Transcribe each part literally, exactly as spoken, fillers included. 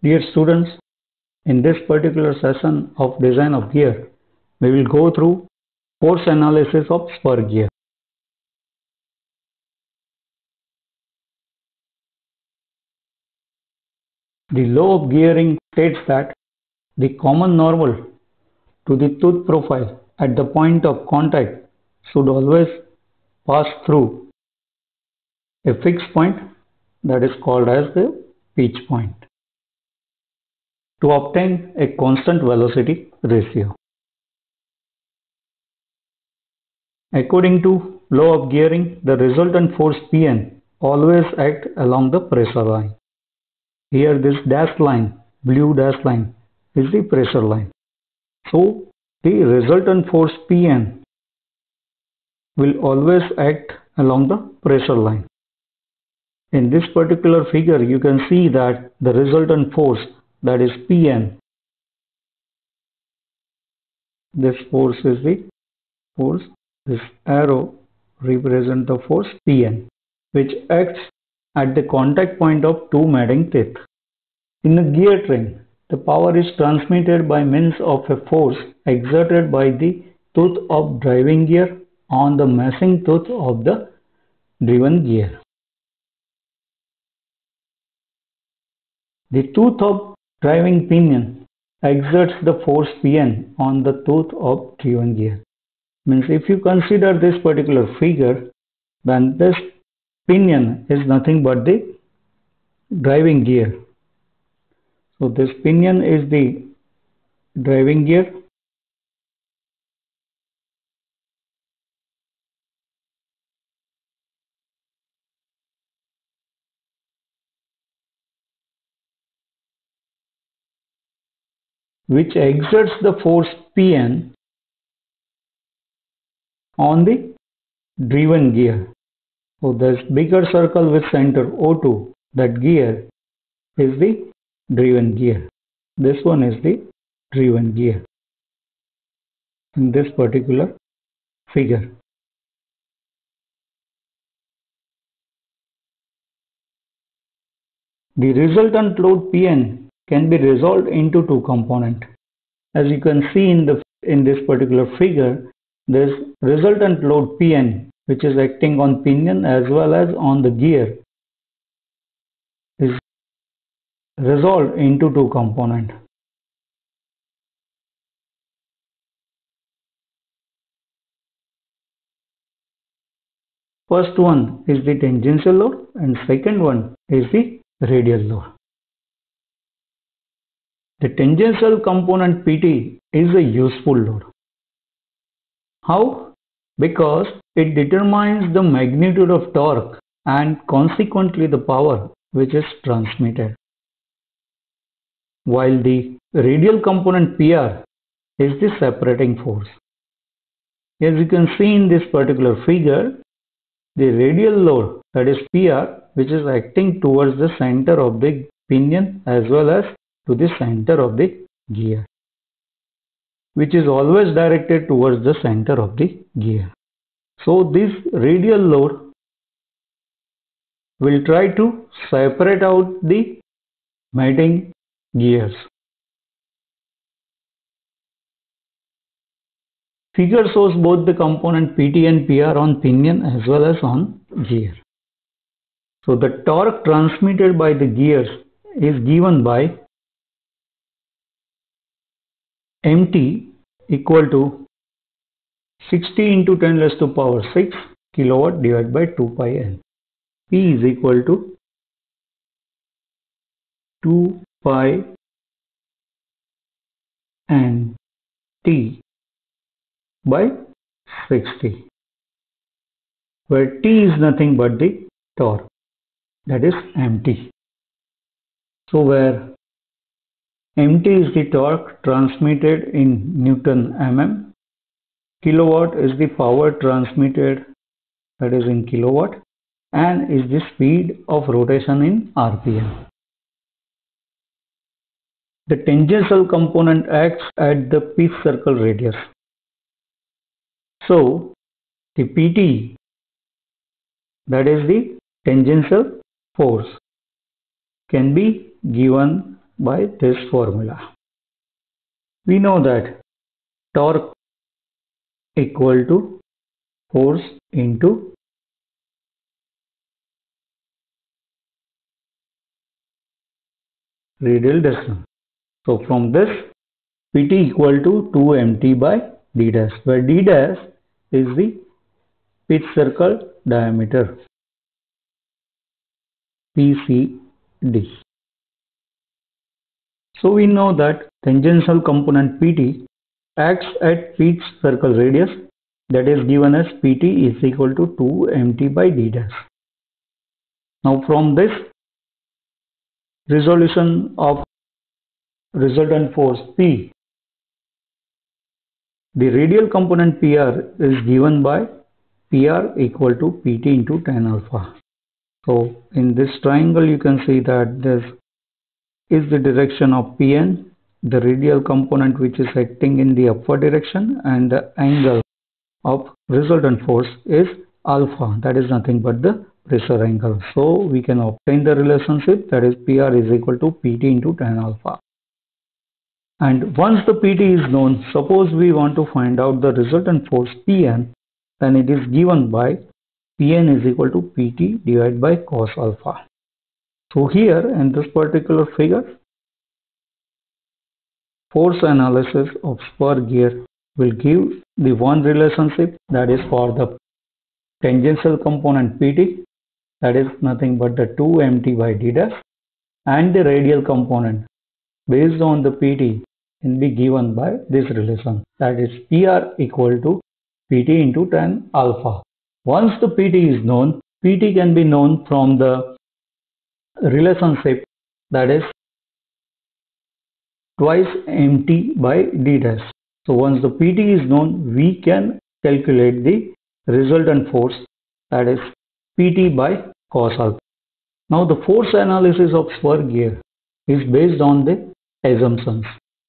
Dear students, in this particular session of design of gear, we will go through force analysis of spur gear. The law of gearing states that the common normal to the tooth profile at the point of contact should always pass through a fixed point that is called as the pitch point to obtain a constant velocity ratio. According to law of gearing, the resultant force P N always acts along the pressure line. Here this dashed line, blue dashed line, is the pressure line. So the resultant force P N will always act along the pressure line. In this particular figure, you can see that the resultant force, that is P N, this force is the force, this arrow represents the force P N, which acts at the contact point of two mating teeth. In a gear train, the power is transmitted by means of a force exerted by the tooth of driving gear on the meshing tooth of the driven gear. The tooth of driving pinion exerts the force P N on the tooth of driven gear. Means if you consider this particular figure, then this pinion is nothing but the driving gear. So this pinion is the driving gear. Which exerts the force P N on the driven gear. So this bigger circle with center O two, that gear is the driven gear. This one is the driven gear in this particular figure. The resultant load P N can be resolved into two components. As you can see in the in this particular figure, this resultant load P N, which is acting on pinion as well as on the gear, is resolved into two components. First one is the tangential load and second one is the radial load. The tangential component P T is a useful load. How? Because it determines the magnitude of torque and consequently the power which is transmitted. While the radial component P R is the separating force. As you can see in this particular figure, the radial load, that is P R, which is acting towards the center of the pinion as well as to the center of the gear, which is always directed towards the center of the gear. So this radial load will try to separate out the mating gears. Figure shows both the component P T and P R on pinion as well as on gear. So the torque transmitted by the gears is given by M T equal to sixty into ten raised to power six kilowatt divided by two pi N. P is equal to two pi N T by sixty, where T is nothing but the torque, that is M T. So where M T is the torque transmitted in Newton mm, kilowatt is the power transmitted, that is in kilowatt, and is the speed of rotation in R P M. The tangential component acts at the pitch circle radius. So the P T, that is the tangential force, can be given by this formula. We know that torque equal to force into radial distance. So from this, P T equal to two M T by d dash, where d dash is the pitch circle diameter, P C D. So we know that tangential component P T acts at pitch circle radius, that is given as P T is equal to two M T by d dash. Now from this resolution of resultant force P, the radial component P R is given by P R equal to P T into tan alpha. So in this triangle you can see that this is the direction of P N, the radial component which is acting in the upward direction, and the angle of resultant force is alpha, that is nothing but the pressure angle. So we can obtain the relationship, that is P R is equal to P T into tan alpha. And once the P T is known, suppose we want to find out the resultant force P N, then it is given by P N is equal to P T divided by cos alpha. So here in this particular figure, force analysis of spur gear will give the one relationship, that is for the tangential component P T, that is nothing but the two M T by d dash, and the radial component based on the P T can be given by this relation, that is P R equal to P T into tan alpha. Once the P T is known, P T can be known from the relationship, that is twice M T by d dash. So once the P T is known, we can calculate the resultant force, that is P T by cos alpha. Now the force analysis of spur gear is based on the assumptions.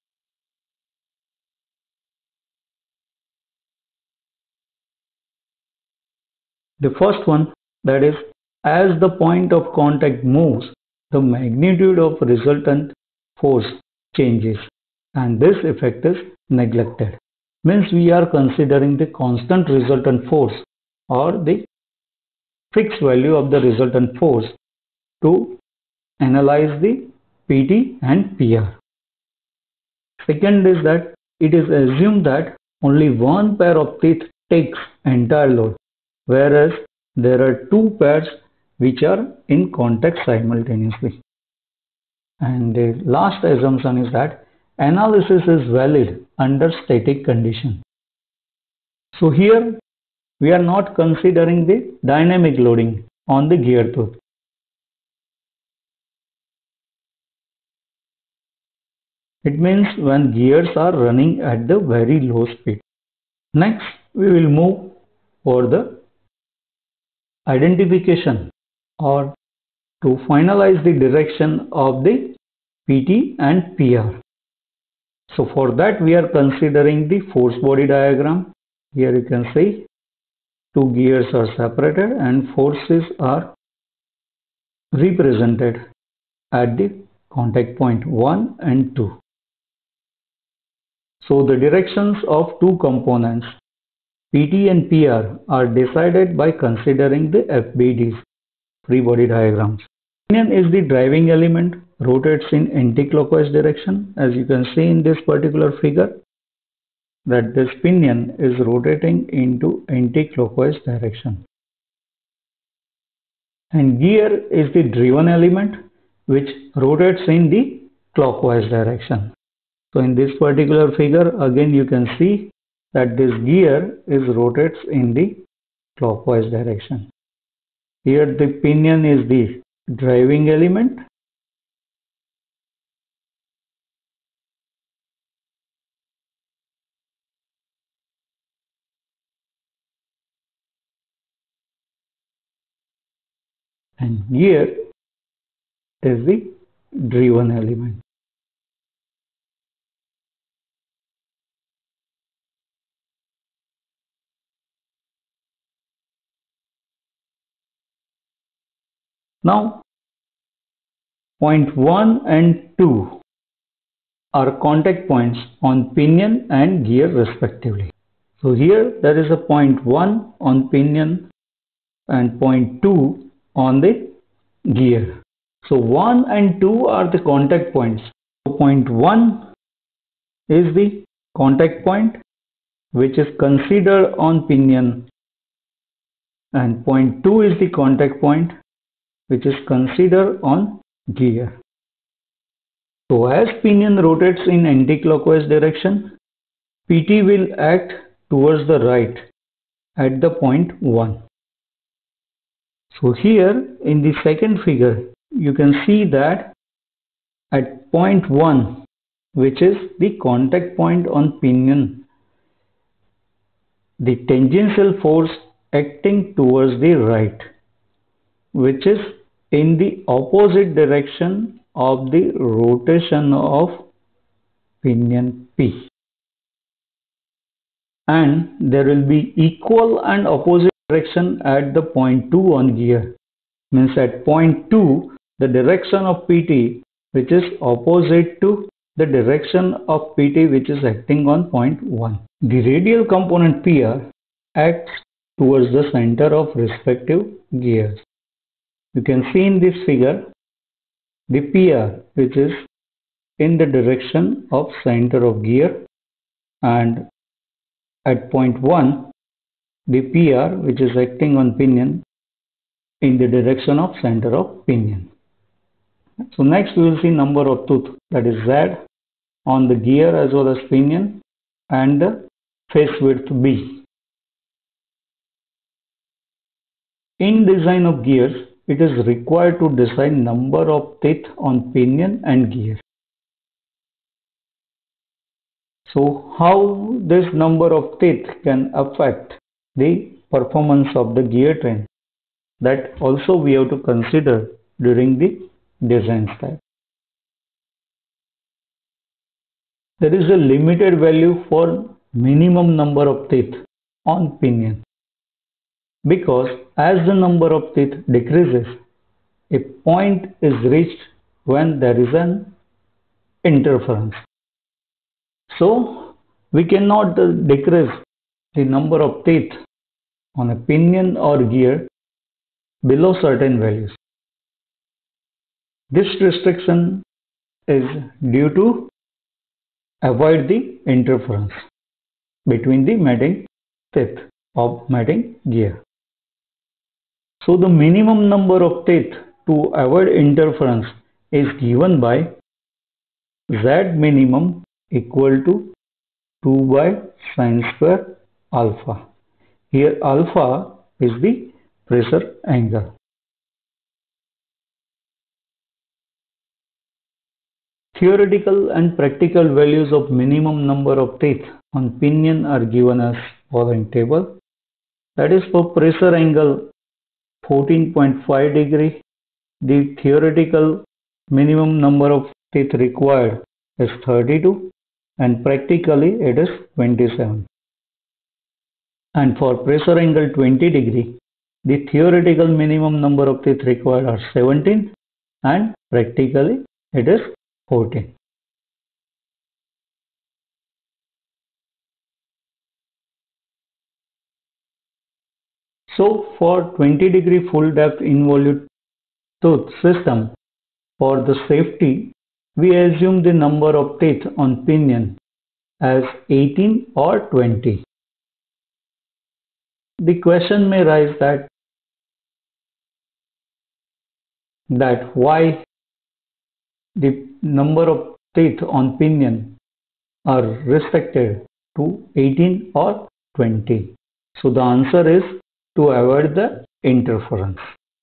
The first one, that is, as the point of contact moves, the magnitude of resultant force changes, and this effect is neglected. Means we are considering the constant resultant force or the fixed value of the resultant force to analyze the P T and P R. Second is that it is assumed that only one pair of teeth takes entire load, whereas there are two pairs which are in contact simultaneously. And the last assumption is that analysis is valid under static condition. So here we are not considering the dynamic loading on the gear tooth. It means when gears are running at the very low speed. Next, we will move for the identification or to finalize the direction of the P T and P R. So for that we are considering the force body diagram. Here you can see two gears are separated and forces are represented at the contact point one and two. So the directions of two components P T and P R are decided by considering the F B Ds, free body diagrams. Pinion is the driving element, rotates in anti-clockwise direction. As you can see in this particular figure, that this pinion is rotating into anti-clockwise direction. And gear is the driven element which rotates in the clockwise direction. So in this particular figure, again you can see that this gear is rotates in the clockwise direction. Here the pinion is the driving element and gear is the driven element. Now point one and two are contact points on pinion and gear respectively. So here there is a point one on pinion and point two on the gear. So one and two are the contact points. So point one is the contact point which is considered on pinion, and point two is the contact point which is considered on gear. So as pinion rotates in anti-clockwise direction, P T will act towards the right at the point one. So here in the second figure, you can see that at point one, which is the contact point on pinion, the tangential force acting towards the right, which is in the opposite direction of the rotation of pinion P. And there will be equal and opposite direction at the point two on gear. Means at point two, the direction of P T which is opposite to the direction of P T which is acting on point one. The radial component P R acts towards the center of respective gears. You can see in this figure the P R which is in the direction of center of gear, and at point one the P R which is acting on pinion in the direction of center of pinion. So next we will see number of tooth, that is Z, on the gear as well as pinion, and the face width B. In design of gears, it is required to decide number of teeth on pinion and gear. So how this number of teeth can affect the performance of the gear train, that also we have to consider during the design step. There is a limited value for minimum number of teeth on pinion, because as the number of teeth decreases, a point is reached when there is an interference. So we cannot decrease the number of teeth on a pinion or gear below certain values. This restriction is due to avoid the interference between the mating teeth of mating gear. So the minimum number of teeth to avoid interference is given by Z minimum equal to two by sine square alpha. Here alpha is the pressure angle. Theoretical and practical values of minimum number of teeth on pinion are given as following table. That is, for pressure angle fourteen point five degree, the theoretical minimum number of teeth required is thirty-two, and practically it is twenty-seven. And for pressure angle twenty degree, the theoretical minimum number of teeth required are seventeen, and practically it is fourteen. So for twenty degree full depth involute tooth system, for the safety, we assume the number of teeth on pinion as eighteen or twenty. The question may rise that that why the number of teeth on pinion are restricted to eighteen or twenty. So the answer is to avoid the interference.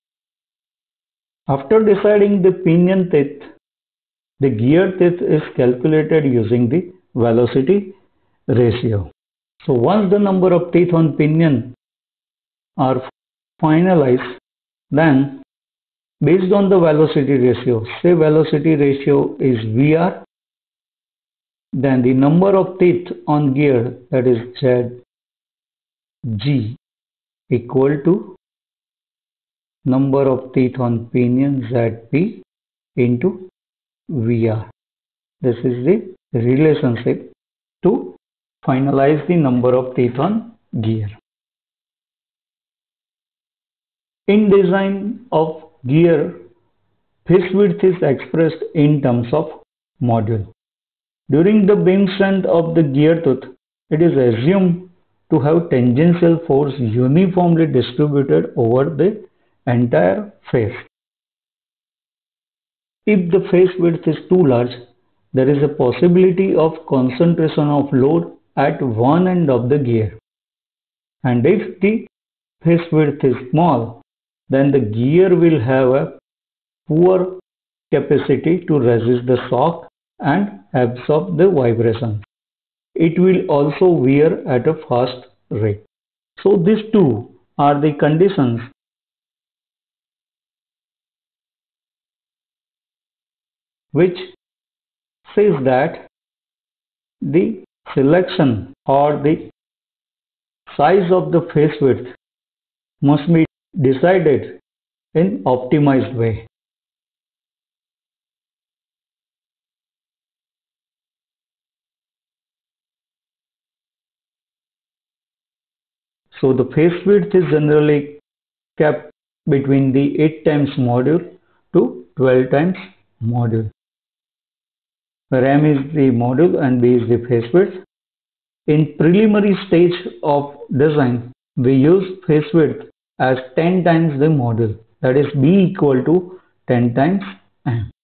After deciding the pinion teeth, the gear teeth is calculated using the velocity ratio. So once the number of teeth on pinion are finalized, then based on the velocity ratio, say velocity ratio is V R, then the number of teeth on gear, that is Z G, equal to number of teeth on pinion Z P into V R. This is the relationship to finalize the number of teeth on gear. In design of gear, face width is expressed in terms of module. During the beam strength of the gear tooth, it is assumed to have tangential force uniformly distributed over the entire face. If the face width is too large, there is a possibility of concentration of load at one end of the gear. And if the face width is small, then the gear will have a poor capacity to resist the shock and absorb the vibration. It will also wear at a fast rate. So these two are the conditions which says that the selection or the size of the face width must be decided in optimized way. So the face width is generally kept between the eight times module to twelve times module, where M is the module and B is the face width. In preliminary stage of design, we use face width as ten times the module, that is B equal to ten times M.